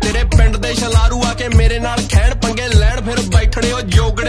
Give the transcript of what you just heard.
तेरे पिंड दे शलारू आके मेरे नाल खैण पंगे लैण फिर बैठने ओ जोगने